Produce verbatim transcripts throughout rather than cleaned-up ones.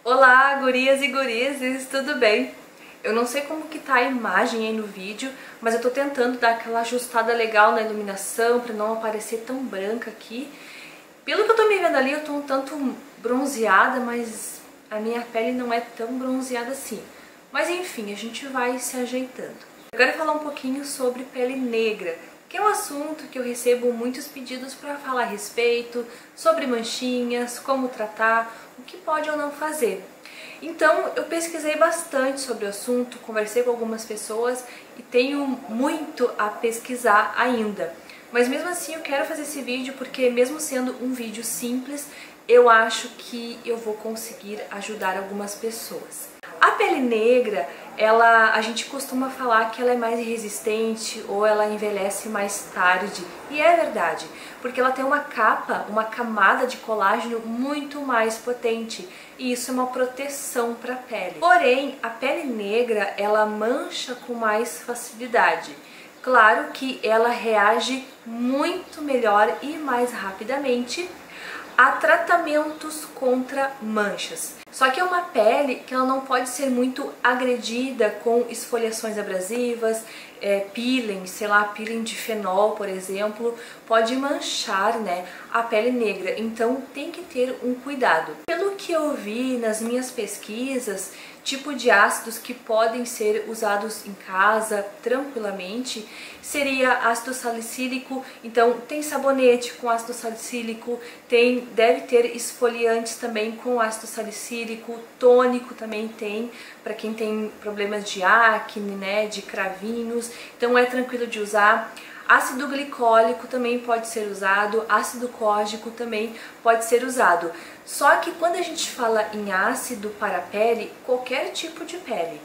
Olá, gurias e gurizes, tudo bem? Eu não sei como que tá a imagem aí no vídeo, mas eu tô tentando dar aquela ajustada legal na iluminação pra não aparecer tão branca aqui. Pelo que eu tô me vendo ali, eu tô um tanto bronzeada, mas a minha pele não é tão bronzeada assim. Mas enfim, a gente vai se ajeitando. Eu quero falar um pouquinho sobre pele negra, que é um assunto que eu recebo muitos pedidos para falar a respeito, sobre manchinhas, como tratar, o que pode ou não fazer. Então eu pesquisei bastante sobre o assunto, conversei com algumas pessoas e tenho muito a pesquisar ainda. Mas mesmo assim eu quero fazer esse vídeo porque, mesmo sendo um vídeo simples, eu acho que eu vou conseguir ajudar algumas pessoas. A pele negra, ela, a gente costuma falar que ela é mais resistente ou ela envelhece mais tarde. E é verdade, porque ela tem uma capa, uma camada de colágeno muito mais potente. E isso é uma proteção para a pele. Porém, a pele negra, ela mancha com mais facilidade. Claro que ela reage muito melhor e mais rapidamente a tratamentos contra manchas. Só que é uma pele que ela não pode ser muito agredida com esfoliações abrasivas, é, peeling, sei lá, peeling de fenol, por exemplo, pode manchar, né, a pele negra. Então tem que ter um cuidado. Pelo que eu vi nas minhas pesquisas, tipo de ácidos que podem ser usados em casa tranquilamente seria ácido salicílico. Então tem sabonete com ácido salicílico, tem, deve ter esfoliantes também com ácido salicílico, tônico também tem, para quem tem problemas de acne, né, de cravinhos, então é tranquilo de usar. Ácido glicólico também pode ser usado, ácido córdico também pode ser usado. Só que quando a gente fala em ácido para a pele, qualquer tipo de pele,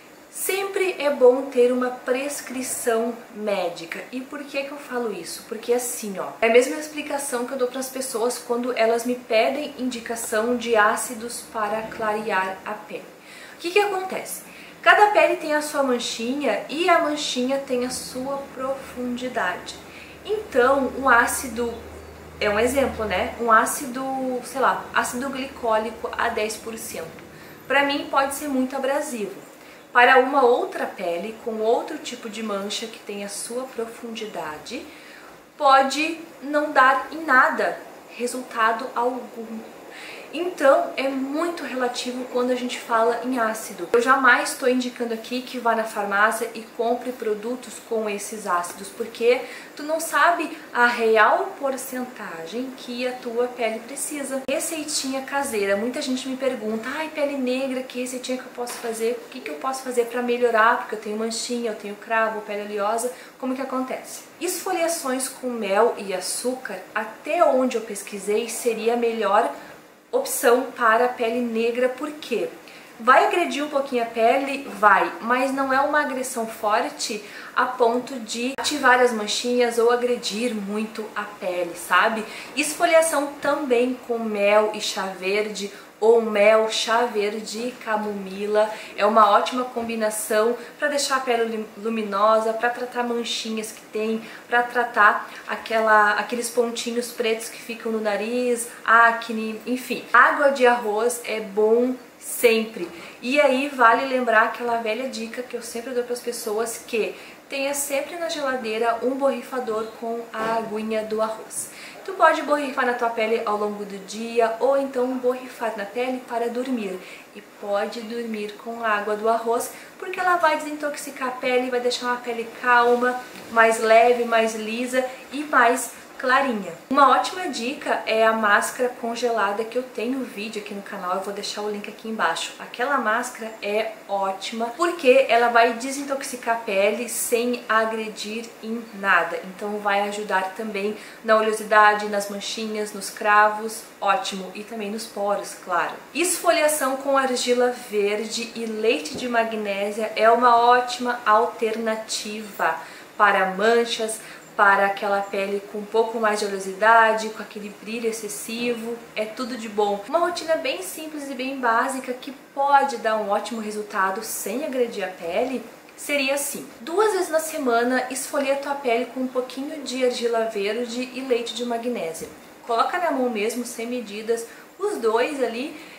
sempre é bom ter uma prescrição médica. E por que que eu falo isso? Porque assim, ó, é a mesma explicação que eu dou para as pessoas quando elas me pedem indicação de ácidos para clarear a pele. O que que acontece? Cada pele tem a sua manchinha e a manchinha tem a sua profundidade. Então, um ácido, é um exemplo, né? Um ácido, sei lá, ácido glicólico a dez por cento. Para mim pode ser muito abrasivo. Para uma outra pele com outro tipo de mancha que tem a sua profundidade, pode não dar em nada resultado algum. Então é muito relativo quando a gente fala em ácido. Eu jamais estou indicando aqui que vá na farmácia e compre produtos com esses ácidos, porque tu não sabe a real porcentagem que a tua pele precisa. Receitinha caseira. Muita gente me pergunta, ai, pele negra, que receitinha que eu posso fazer? O que que eu posso fazer para melhorar? Porque eu tenho manchinha, eu tenho cravo, pele oleosa. Como que acontece? Esfoliações com mel e açúcar, até onde eu pesquisei, seria a melhor opção para a pele negra. Por quê? Vai agredir um pouquinho a pele? Vai, mas não é uma agressão forte a ponto de ativar as manchinhas ou agredir muito a pele, sabe? Esfoliação também com mel e chá verde, ou mel, chá verde e camomila, é uma ótima combinação para deixar a pele luminosa, para tratar manchinhas que tem, para tratar aquela, aqueles pontinhos pretos que ficam no nariz, acne, enfim. Água de arroz é bom sempre. E aí vale lembrar aquela velha dica que eu sempre dou para as pessoas, que tenha sempre na geladeira um borrifador com a aguinha do arroz. Tu pode borrifar na tua pele ao longo do dia ou então borrifar na pele para dormir. E pode dormir com a água do arroz, porque ela vai desintoxicar a pele, vai deixar uma pele calma, mais leve, mais lisa e mais clarinha. Uma ótima dica é a máscara congelada, que eu tenho vídeo aqui no canal, eu vou deixar o link aqui embaixo. Aquela máscara é ótima porque ela vai desintoxicar a pele sem agredir em nada. Então vai ajudar também na oleosidade, nas manchinhas, nos cravos, ótimo, e também nos poros, claro. Esfoliação com argila verde e leite de magnésia é uma ótima alternativa para manchas, para aquela pele com um pouco mais de oleosidade, com aquele brilho excessivo, é tudo de bom. Uma rotina bem simples e bem básica que pode dar um ótimo resultado sem agredir a pele seria assim: duas vezes na semana esfolia a tua pele com um pouquinho de argila verde e leite de magnésia. Coloca na mão mesmo, sem medidas, os dois ali,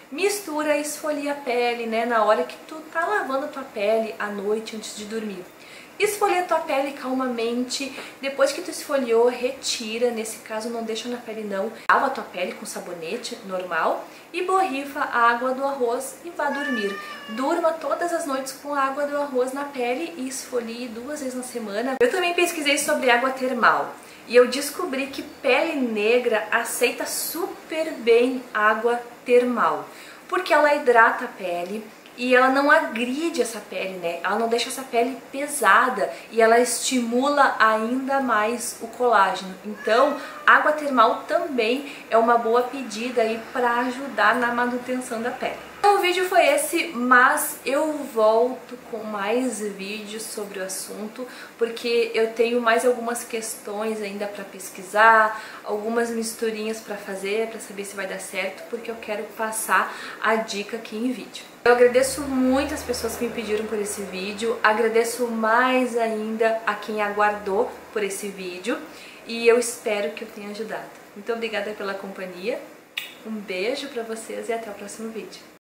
mistura e esfolia a pele, né, na hora que tu tá lavando a tua pele à noite antes de dormir. Esfolia a tua pele calmamente, depois que tu esfoliou, retira, nesse caso não deixa na pele não, lava a tua pele com sabonete normal e borrifa a água do arroz e vá dormir. Durma todas as noites com a água do arroz na pele e esfolie duas vezes na semana. Eu também pesquisei sobre água termal e eu descobri que pele negra aceita super bem água termal, porque ela hidrata a pele, e ela não agride essa pele, né? Ela não deixa essa pele pesada e ela estimula ainda mais o colágeno. Então, água termal também é uma boa pedida aí para ajudar na manutenção da pele. Então, o vídeo foi esse, mas eu volto com mais vídeos sobre o assunto, porque eu tenho mais algumas questões ainda para pesquisar, algumas misturinhas para fazer, para saber se vai dar certo, porque eu quero passar a dica aqui em vídeo. Eu agradeço muito as pessoas que me pediram por esse vídeo, agradeço mais ainda a quem aguardou por esse vídeo e eu espero que eu tenha ajudado. Muito obrigada pela companhia, um beijo pra vocês e até o próximo vídeo.